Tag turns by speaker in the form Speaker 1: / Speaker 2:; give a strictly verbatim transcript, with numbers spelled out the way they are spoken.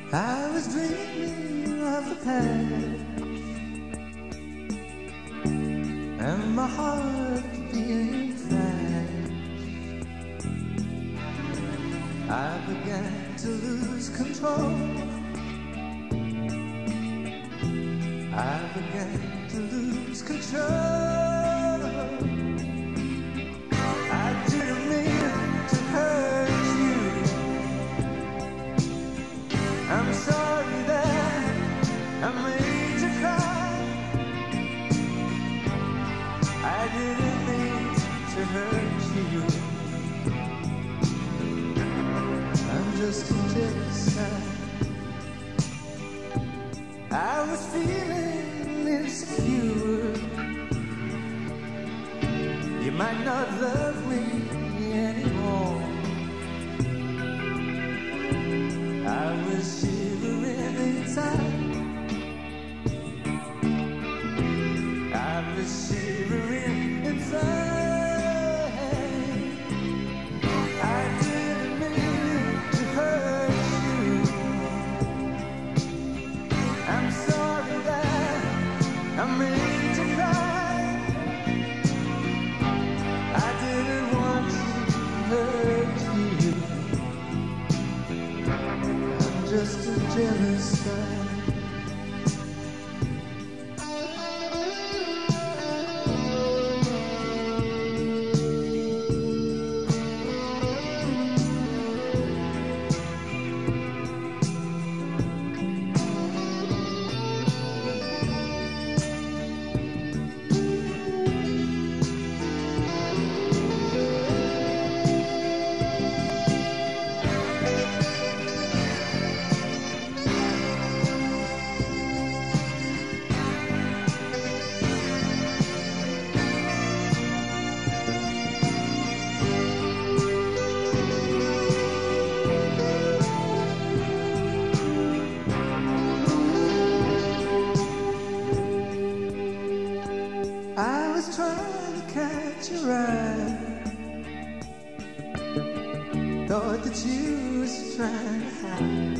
Speaker 1: I was dreaming of the past, and my heart being fast. I began to lose control. I began to lose control. I didn't mean to hurt you. I'm sorry that I made you cry. I didn't mean to hurt you. I'm just a jealous guy. I was feeling insecure. You might not love me anymore. I was shivering inside. I was shivering inside. I didn't mean to hurt you. I'm sorry that I made you cry. I didn't want to hurt you. I'm just a jealous guy. I was trying to catch your eye. Thought that you was trying to hide.